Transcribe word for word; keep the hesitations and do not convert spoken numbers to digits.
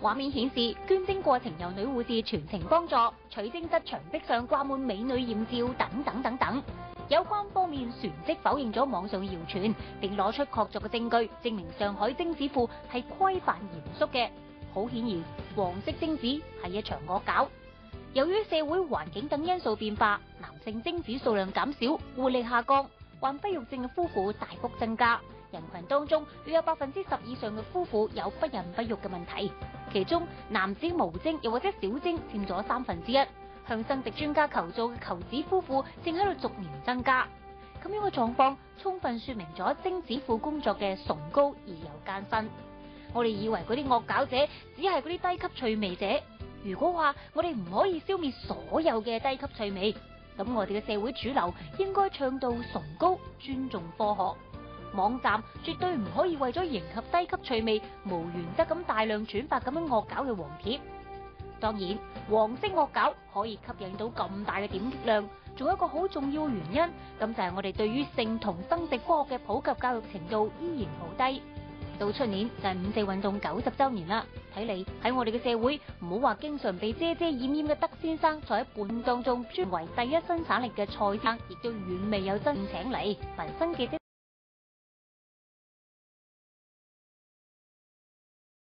畫面顯示捐精過程由女護士全程幫助，取精室牆壁上掛滿美女豔照等等等等。有關方面旋即否認咗網上嘅謠傳，並攞出確鑿嘅證據，證明上海精子庫係規範嚴肅嘅。好顯然，黃色精子係一場惡搞。由於社會環境等因素變化，男性精子數量減少，活力下降，患不育症嘅夫婦大幅增加。人群當中約有百分之十以上嘅夫婦有不孕不育嘅問題，其中男子無精又或者少精佔咗三分之一。向生殖專家求助嘅求子夫婦正喺度逐年增加。咁樣嘅狀況充分說明咗精子庫工作嘅崇高而又艱辛。我哋以為嗰啲惡搞者只係嗰啲低級趣味者。如果話我哋唔可以消滅所有嘅低級趣味，咁我哋嘅社會主流應該倡導崇高、尊重科學。網站絕對唔可以為咗迎合低級趣味，無原則咁大量轉發咁樣惡搞嘅黃帖。當然，黃色惡搞可以吸引到咁大嘅點擊量，仲有一個好重要嘅原因，咁就係我哋對於性同生殖科學嘅普及教育程度依然好低。到出年就係五四運動九十週年啦，睇嚟喺我哋嘅社會，唔好話經常被遮遮掩掩嘅德先生坐喺半當中，專為第一生產力嘅蔡生，亦都遠未有真正請嚟。民生記者